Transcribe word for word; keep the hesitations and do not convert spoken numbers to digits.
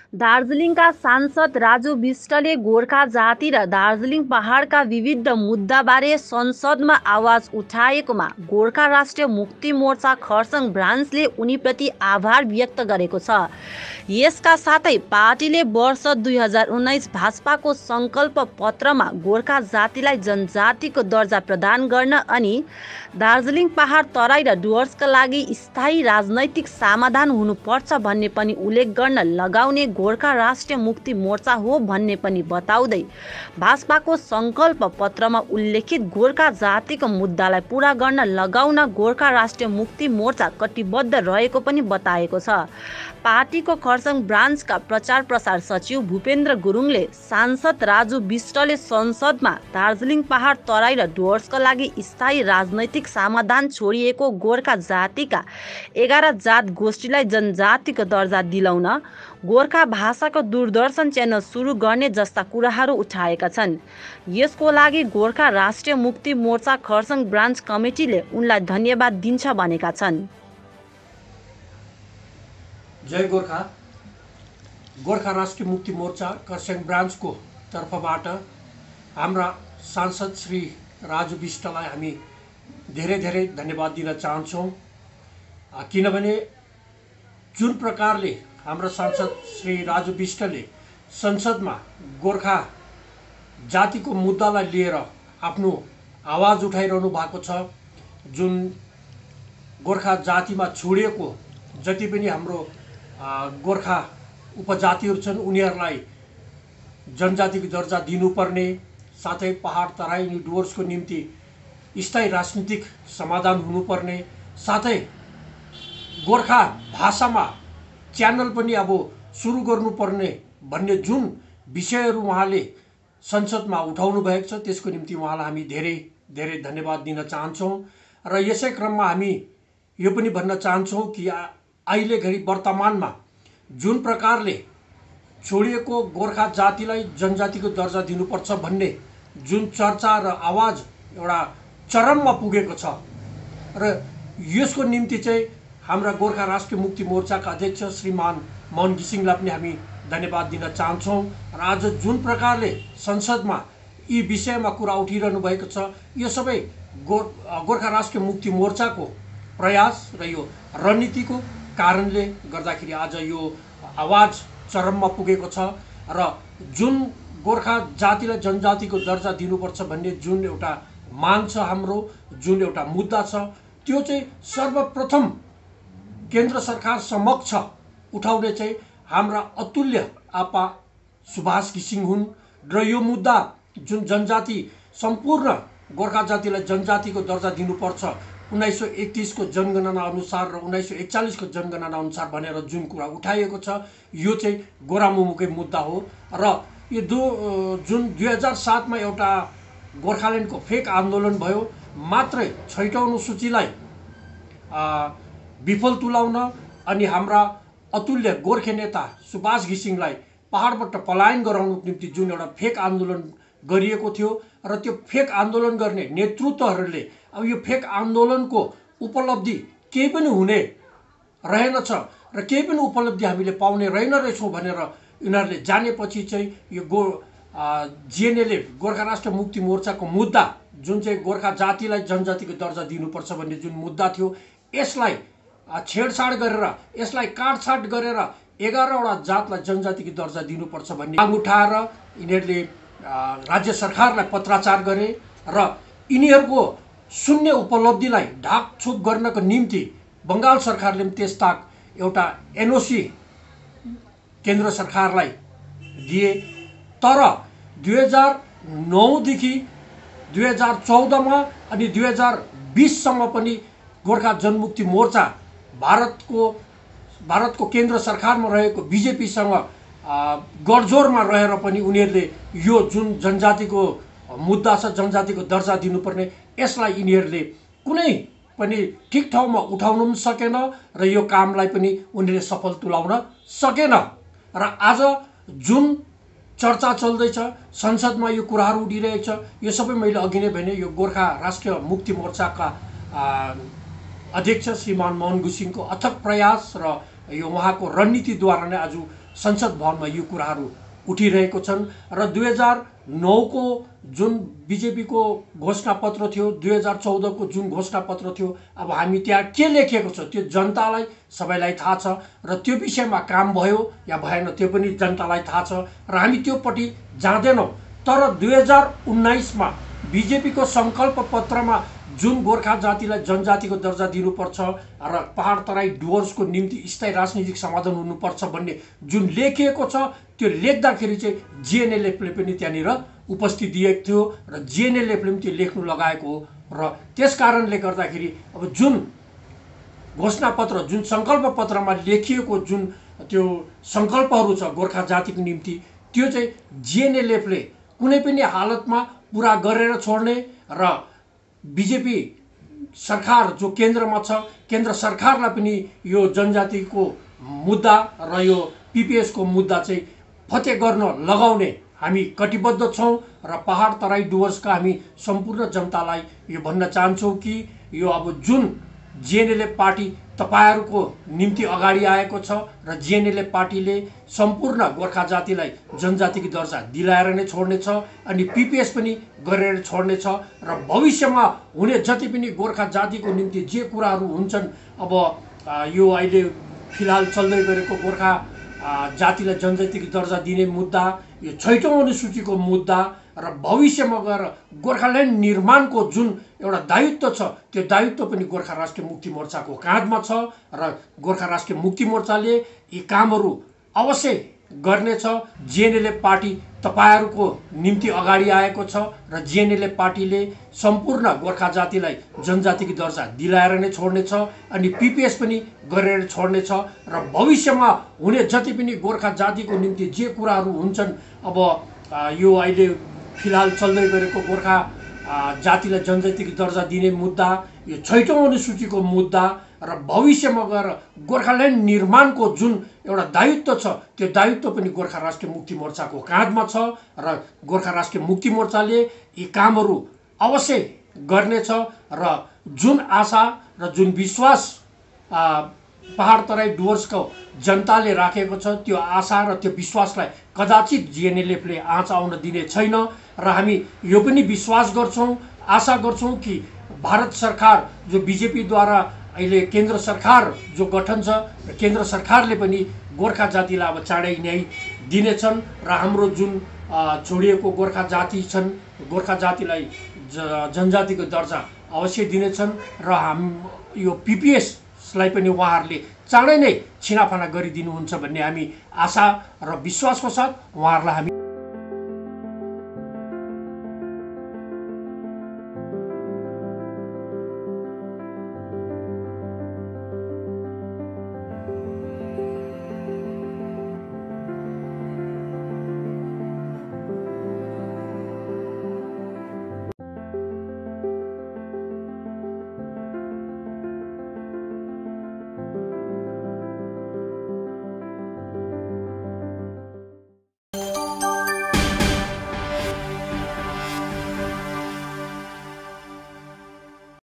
दार्जिलिङका सांसद राजु विष्टले गोर्खा जाति र दार्जिलिङ पहाडका विविध मुद्दाबारे संसदमा आवाज उठाएकोमा गोर्खा राष्ट्रिय मुक्ति मोर्चा खरसाङ ब्रान्चले उनीप्रति आभार व्यक्त गरेको छ। यसका साथै पार्टीले वर्ष दुई हजार उन्नाइस भाजपाको सङ्कल्प पत्रमा गोर्खा जातिलाई जनजातिको दर्जा प्रदान गर्न अनि दार्जिलिङ पहाड तराई र डुवर्सका लागि स्थायी राजनैतिक समाधान हुनुपर्छ भन्ने पनि उल्लेख गर्न लगाउने गोर्खा राष्ट्रिय मुक्ति मोर्चा हो भन्ने पनि बताउँदै भाजपाको सङ्कल्प पत्रमा उल्लेखित गोर्खा जातिको मुद्दालाई पूरा गर्न लगाउन गोर्खा राष्ट्रिय मुक्ति मोर्चा कटिबद्ध रहेको पनि बताएको छ। पार्टीको खरसाङ ब्रान्चका प्रचार प्रसार सचिव भूपेन्द्र गुरुङले सांसद राजु विष्टले संसदमा दार्जिलिङ पहाड तराई र डुवर्सका लागि स्थायी राजनैतिक समाधान छोडिएको गोर्खा जातिका एघार जात गोष्ठीलाई जनजातिको दर्जा दिलाउन गोर्खा भाषाको दूरदर्शन च्यानल सुरु गर्ने जस्ता कुराहरू उठाएका छन्। यसको लागि गोर्खा राष्ट्रिय मुक्ति मोर्चा खरसाङ ब्रान्च कमिटीले उनलाई धन्यवाद दिन्छ भनेका छन्। जय गोर्खा। गोर्खा राष्ट्रिय मुक्ति मोर्चा खरसाङ ब्रान्चको तर्फबाट हाम्रा सांसद श्री राजु विष्टलाई हामी धेरै धेरै धन्यवाद दिन चाहन्छौँ, किनभने जुन प्रकारले हाम्रा सांसद श्री राजु विष्टले संसदमा गोर्खा जातिको मुद्दालाई लिएर आफ्नो आवाज उठाइरहनु भएको छ, जुन गोर्खा जातिमा छोडिएको जति पनि हाम्रो गोर्खा उपजातिहरू छन् उनीहरूलाई जनजातिको दर्जा दिनुपर्ने, साथै पहाड तराई अनि डुवर्सको निम्ति स्थायी राजनीतिक समाधान हुनुपर्ने, साथै गोर्खा भाषामा च्यानल पनि अब सुरु गर्नुपर्ने भन्ने जुन विषयहरू उहाँले संसदमा उठाउनु भएको छ त्यसको निम्ति उहाँलाई हामी धेरै धेरै धन्यवाद दिन चाहन्छौँ। र यसै क्रममा हामी यो पनि भन्न चाहन्छौँ कि अहिले घडी वर्तमानमा जुन प्रकारले छोडिएको गोर्खा जातिलाई जनजातिको दर्जा दिनुपर्छ भन्ने जुन चर्चा र आवाज एउटा चरममा पुगेको छ र यसको निम्ति चाहिँ हाम्रा गोर्खा राष्ट्रिय मुक्ति मोर्चाका अध्यक्ष श्रीमान मोहन घिसिङलाई पनि हामी धन्यवाद दिन चाहन्छौँ। र आज जुन प्रकारले संसदमा यी विषयमा कुरा उठिरहनु भएको छ यो सबै गोर गोर्खा राष्ट्रिय मुक्ति मोर्चाको प्रयास र यो रणनीतिको कारणले गर्दाखेरि आज यो आवाज चरममा पुगेको छ र जुन गोर्खा जातिलाई जनजातिको दर्जा दिनुपर्छ भन्ने जुन एउटा माग छ, हाम्रो जुन एउटा मुद्दा छ, त्यो चाहिँ सर्वप्रथम केन्द्र सरकार समक्ष उठाउने चाहिँ हाम्रा अतुल्य आपा सुभाष घिसिङ हुन्। र यो मुद्दा जुन जनजाति सम्पूर्ण गोर्खा जातिलाई जनजातिको दर्जा दिनुपर्छ उन्नाइस सौ एकतीस को जनगणना अनुसार र उन्नाइस सौ एकचालीस को जनगणना अनुसार भनेर जुन कुरा उठाइएको छ यो चाहिँ गोरामुमुकै मुद्दा हो। र यो दो जुन दुई हजार सात में एउटा गोर्खाल्यान्डको फेक आन्दोलन भयो, मात्रै छैटौं अनुसूचीलाई विफल तुलाउन अनि हाम्रा अतुल्य गोर्खे नेता सुभाष घिसिङलाई पहाडबाट पलायन गराउनको निम्ति जुन एउटा फेक आन्दोलन गरिएको थियो र त्यो फेक आन्दोलन गर्ने नेतृत्वहरूले अब यो फेक आन्दोलनको उपलब्धि केही पनि हुने रहेनछ र केही पनि उपलब्धि हामीले पाउने रहेन रहेछौँ भनेर यिनीहरूले जानेपछि चाहिँ यो गो जिएनएले गोर्खा राष्ट्रिय मुक्ति मोर्चाको मुद्दा जुन चाहिँ गोर्खा जातिलाई जनजातिको दर्जा दिनुपर्छ भन्ने जुन मुद्दा थियो यसलाई छेडछाड गरेर यसलाई काटछाट गरेर एघारवटा जातलाई जनजातिको दर्जा दिनुपर्छ भन्ने माग उठाएर यिनीहरूले राज्य सरकारलाई पत्राचार गरे र यिनीहरूको शून्य उपलब्धिलाई ढाकछोप गर्नको निम्ति बंगाल सरकारले पनि त्यस्ता एउटा एनओसी केन्द्र सरकारलाई दिए। तर दुई हजार नौ देखि दुई हजार चौध में अनि दुई हजार बीस सम्म पनि गोर्खा जनमुक्ति मोर्चा भारतको भारतको केन्द्र सरकारमा रहेको बीजेपीसँग गठजोडमा रहेर पनि उनीहरूले यो जुन जनजातिको मुद्दा छ जनजातिको दर्जा दिनुपर्ने यसलाई यिनीहरूले कुनै पनि ठिक ठाउँमा उठाउन पनि सकेन र यो कामलाई पनि उनीहरूले सफल तुलाउन सकेन। र आज जुन चर्चा चल्दैछ संसदमा यो कुराहरू उठिरहेको छ यो सबै मैले अघि नै भने यो गोर्खा राष्ट्रिय मुक्ति मोर्चाका अध्यक्ष श्रीमान मोहन घिसिङको अथक प्रयास र यो उहाँको रणनीतिद्वारा नै आज संसद भवनमा यो कुराहरू उठिरहेको छन् र दुई हजार नौको जुन बिजेपीको घोषणापत्र थियो, दुई हजार चौधको जुन घोषणापत्र थियो, अब हामी त्यहाँ के लेखिएको छ त्यो जनतालाई सबैलाई थाहा छ र त्यो विषयमा काम भयो या भएन त्यो पनि जनतालाई थाहा छ र हामी त्योपट्टि जाँदैनौँ। तर दुई हजार उन्नाइसमा बिजेपीको सङ्कल्प पत्रमा जुन गोर्खा जातिलाई जनजातिको दर्जा दिनुपर्छ र पहाड तराई डुवर्सको निम्ति स्थायी राजनीतिक समाधान हुनुपर्छ भन्ने जुन लेखिएको छ त्यो लेख्दाखेरि चाहिँ जिएनएलएफले पनि त्यहाँनिर उपस्थित दिएको थियो र जिएनएलएफले पनि त्यो लेख्नु लगाएको हो र त्यस कारणले गर्दाखेरि अब जुन घोषणापत्र जुन सङ्कल्प पत्रमा लेखिएको जुन त्यो सङ्कल्पहरू छ गोर्खा जातिको निम्ति त्यो चाहिँ जिएनएलएफले कुनै पनि हालतमा पुरा गरेर छोड्ने र बिजेपी सरकार जो केन्द्रमा छ केन्द्र सरकारलाई पनि यो जनजातिको मुद्दा र यो पिपिएसको मुद्दा चाहिँ फते गर्न लगाउने हामी कटिबद्ध छौँ र पहाड तराई डुवर्सका हामी सम्पूर्ण जनतालाई यो भन्न चाहन्छौँ कि यो अब जुन जिएनएलएफ पार्टी तपाईहरूको निम्ति अगाडि आएको छ र जिएनएलएफ पार्टीले सम्पूर्ण गोर्खा जातिलाई जनजातिको दर्जा दिलाएर नै छोड्नेछ अनि पिपिएस पनि गरेर छोड्नेछ र भविष्यमा हुने जति पनि गोर्खा जातिको निम्ति जे कुराहरू हुन्छन् अब यो अहिले फिलहाल चल्दै गरेको गोर्खा जातिलाई जनजातिको दर्जा दिने मुद्दा, यो छैटौँ अनुसूचीको मुद्दा र भविष्यमा गएर गोर्खाल्यान्ड निर्माणको जुन एउटा दायित्व छ त्यो दायित्व पनि गोर्खा राष्ट्रिय मुक्ति मोर्चाको काँधमा छ र गोर्खा राष्ट्रिय मुक्ति मोर्चाले यी कामहरू अवश्य गर्नेछ। जिएनएलएफ पार्टी तपाईहरूको निम्ति अगाडि आएको छ र जिएनएलएफ पार्टीले सम्पूर्ण गोर्खा जातिलाई जनजातिको दर्जा दिलाएर नै छोड्नेछ अनि पिपिएस पनि गरेर छोड्नेछ र भविष्यमा हुने जति पनि गोर्खा जातिको निम्ति जे कुराहरू हुन्छन् अब यो अहिले फिलहाल चल्दै गरेको गोर्खा जातिलाई जनजातिको दर्जा दिने मुद्दा, यो छैटौँ अनुसूचीको मुद्दा र भविष्यमा गएर गोर्खाल्यान्ड निर्माणको जुन एउटा दायित्व छ त्यो दायित्व पनि गोर्खा राष्ट्रिय मुक्ति मोर्चाको काँधमा छ र गोर्खा राष्ट्रिय मुक्ति मोर्चाले यी कामहरू अवश्य गर्नेछ र जुन आशा र जुन विश्वास पहाड तराई डुवर्सको जनताले राखेको छ त्यो आशा र त्यो विश्वासलाई कदाचित जिएनएलएफले आँच आउन दिने छैन र हामी यो पनि विश्वास गर्छौँ, आशा गर्छौँ कि भारत सरकार जो बिजेपीद्वारा अहिले केन्द्र सरकार जो गठन छ र केन्द्र सरकारले पनि गोर्खा जातिलाई अब चाँडै न्याय दिनेछन् र हाम्रो जुन छोडिएको गोर्खा जाति छन् गोर्खा जातिलाई जनजातिको दर्जा अवश्य दिनेछन् र हाम यो पिपिएसलाई पनि उहाँहरूले चाँडै नै छिनाफाना गरिदिनुहुन्छ भन्ने हामी आशा र विश्वासको साथ उहाँहरूलाई हामी